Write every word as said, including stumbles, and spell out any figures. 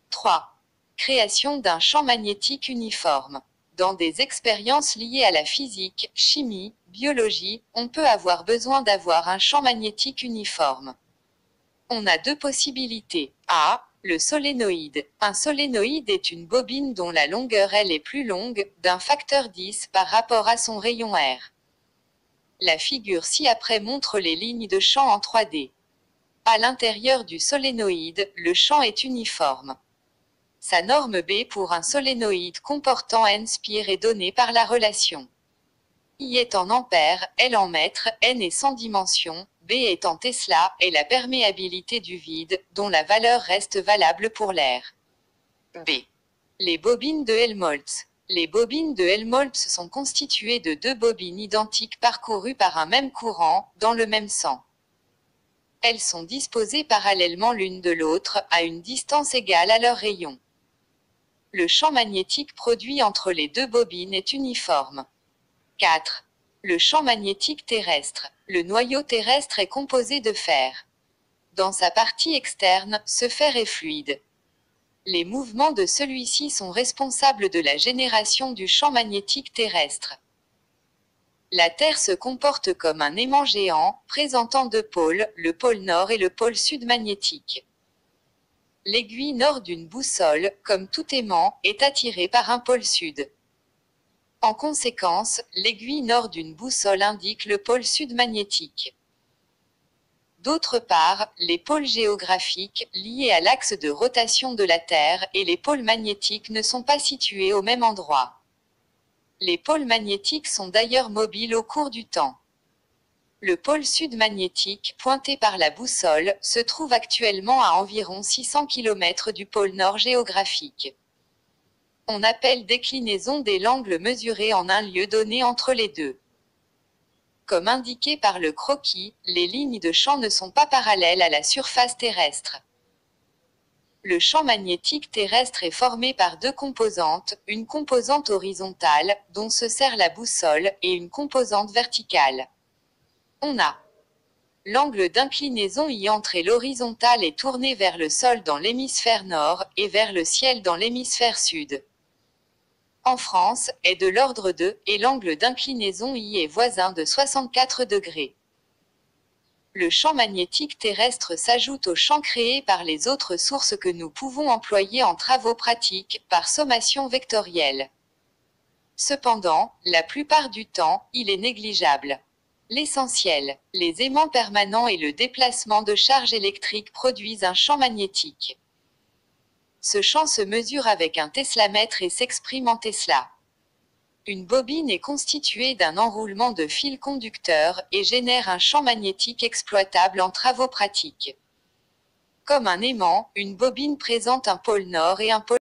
trois. Création d'un champ magnétique uniforme. Dans des expériences liées à la physique, chimie, biologie, on peut avoir besoin d'avoir un champ magnétique uniforme. On a deux possibilités. A. Le solénoïde. Un solénoïde est une bobine dont la longueur L est plus longue, d'un facteur dix par rapport à son rayon R. La figure ci-après montre les lignes de champ en trois D. À l'intérieur du solénoïde, le champ est uniforme. Sa norme B pour un solénoïde comportant N spire est donnée par la relation. I est en ampères, L en mètres, N est sans dimension, B est en Tesla, et la perméabilité du vide, dont la valeur reste valable pour l'air. B. Les bobines de Helmholtz. Les bobines de Helmholtz sont constituées de deux bobines identiques parcourues par un même courant, dans le même sens. Elles sont disposées parallèlement l'une de l'autre, à une distance égale à leur rayon. Le champ magnétique produit entre les deux bobines est uniforme. quatre. Le champ magnétique terrestre. Le noyau terrestre est composé de fer. Dans sa partie externe, ce fer est fluide. Les mouvements de celui-ci sont responsables de la génération du champ magnétique terrestre. La Terre se comporte comme un aimant géant, présentant deux pôles, le pôle nord et le pôle sud magnétique. L'aiguille nord d'une boussole, comme tout aimant, est attirée par un pôle sud. En conséquence, l'aiguille nord d'une boussole indique le pôle sud magnétique. D'autre part, les pôles géographiques, liés à l'axe de rotation de la Terre, et les pôles magnétiques ne sont pas situés au même endroit. Les pôles magnétiques sont d'ailleurs mobiles au cours du temps. Le pôle sud magnétique, pointé par la boussole, se trouve actuellement à environ six cents kilomètres du pôle nord géographique. On appelle déclinaison des l'angle mesuré en un lieu donné entre les deux. Comme indiqué par le croquis, les lignes de champ ne sont pas parallèles à la surface terrestre. Le champ magnétique terrestre est formé par deux composantes, une composante horizontale, dont se sert la boussole, et une composante verticale. On a l'angle d'inclinaison I entre et l'horizontale est tourné vers le sol dans l'hémisphère nord, et vers le ciel dans l'hémisphère sud. En France, est de l'ordre de, et l'angle d'inclinaison I est voisin de soixante-quatre degrés. Le champ magnétique terrestre s'ajoute au champ créé par les autres sources que nous pouvons employer en travaux pratiques, par sommation vectorielle. Cependant, la plupart du temps, il est négligeable. L'essentiel, les aimants permanents et le déplacement de charges électriques produisent un champ magnétique. Ce champ se mesure avec un teslamètre et s'exprime en Tesla. Une bobine est constituée d'un enroulement de fils conducteurs et génère un champ magnétique exploitable en travaux pratiques. Comme un aimant, une bobine présente un pôle nord et un pôle